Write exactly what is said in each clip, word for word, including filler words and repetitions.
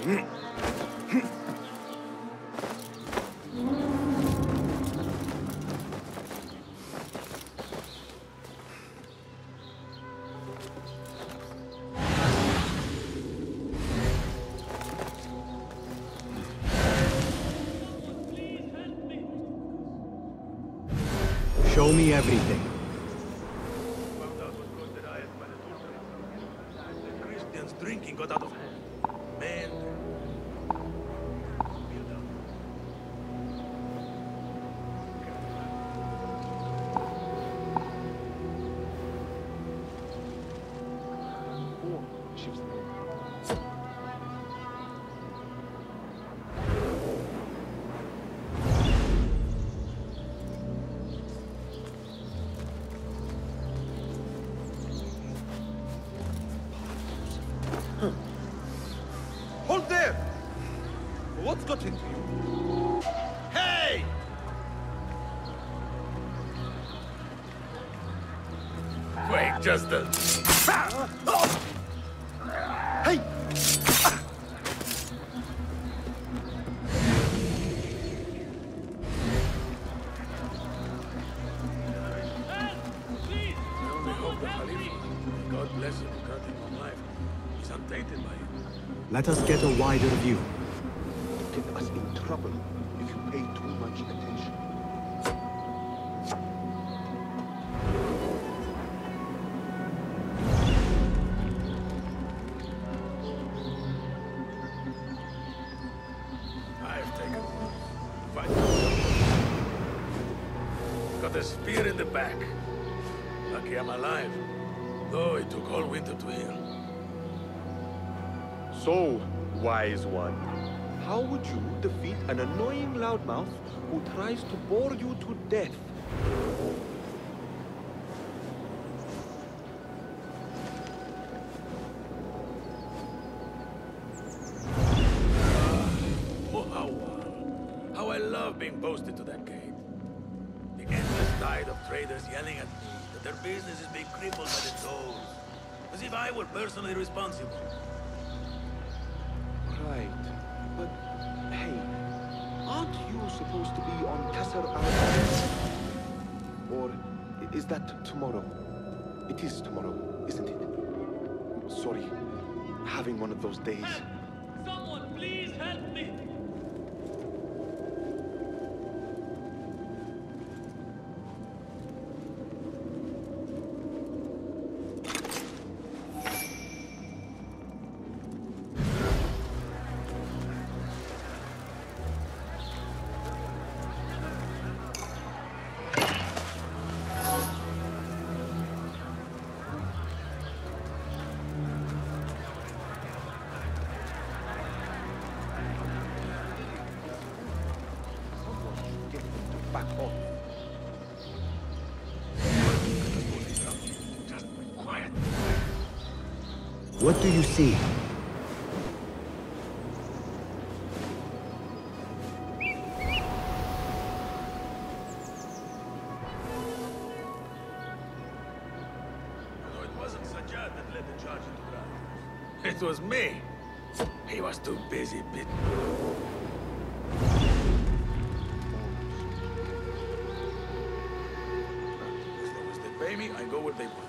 Show me everything. The Christians drinking got out of hand. Man. Hold there! What's got into you? Hey! Wait just a... Hey! I only hope the Khalifa, God bless him, granting long life, is untainted by it. Let us get a wider view. Get us in trouble if you pay too much attention. I've taken fight. Got a spear in the back. Lucky I'm alive. Though it took all winter to heal. So, wise one, how would you defeat an annoying loudmouth who tries to bore you to death? Oh, how, how I love being posted to that gate. The endless tide of traders yelling at me that their business is being crippled by the tolls. As if I were personally responsible. Right, but hey, aren't you supposed to be on Qasr al-Aziz? Or is that tomorrow? It is tomorrow, isn't it? Sorry, having one of those days. Help! Someone, please help me! Back off. Just quiet. What do you see? No, it wasn't Sajjad that led the charge into ground. It was me. He was too busy bit. As long as they pay me, I go where they want.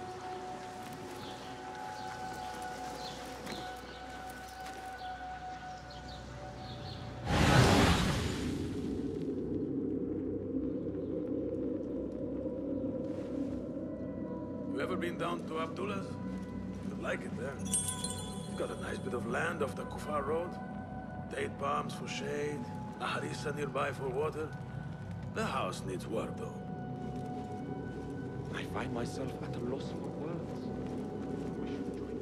You ever been down to Abdullah's? You'd like it there. It's got a nice bit of land off the Kufar Road. Date palms for shade, a harissa nearby for water. The house needs work, though. I find myself at a loss for words. We should join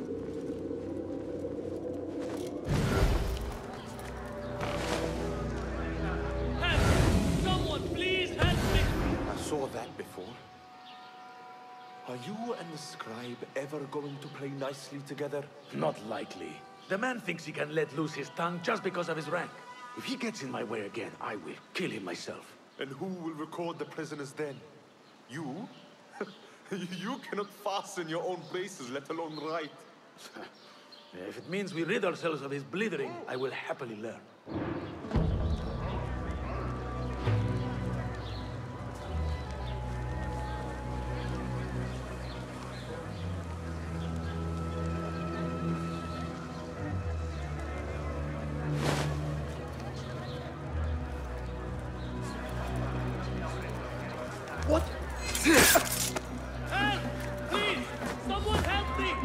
you. Help! Someone, please help me! I saw that before. Are you and the scribe ever going to play nicely together? Not likely. The man thinks he can let loose his tongue just because of his rank. If he gets in my way again, I will kill him myself. And who will record the prisoners then? You? You cannot fasten your own braces, let alone write. If it means we rid ourselves of his blithering, I will happily learn. What? Help! Please! Someone help me!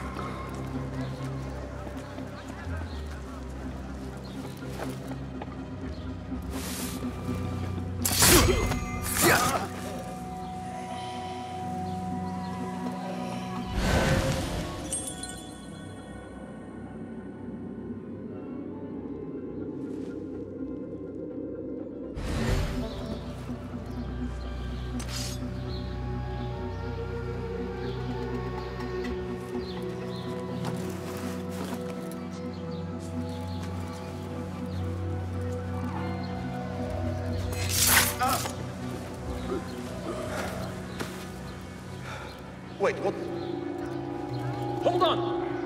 Wait, what? Hold on!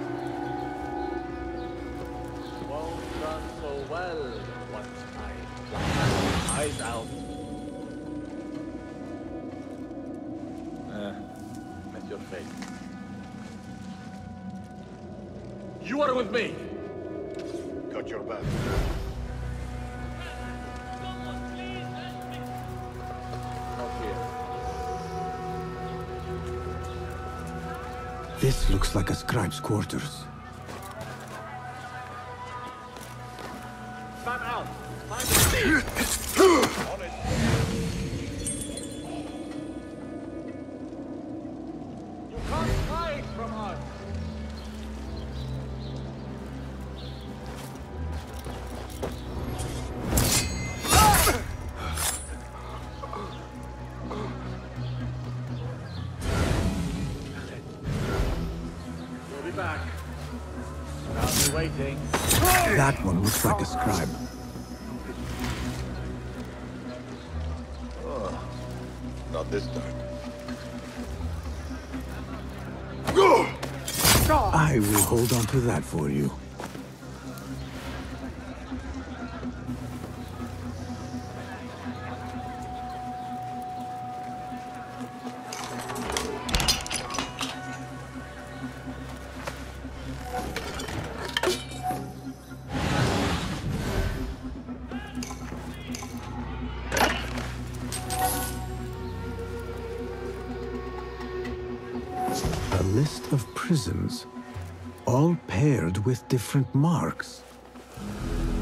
Won't run so well once I pluck my eyes out. Eh, that's your fate. You are with me! Got your back. Someone please help me! Not here. This looks like a scribe's quarters. Back out! Find me! On it! You can't hide from us! We'll be back. I'll be waiting. That one looks like a scribe. Not this time. I will hold on to that for you. A list of prisons, all paired with different marks.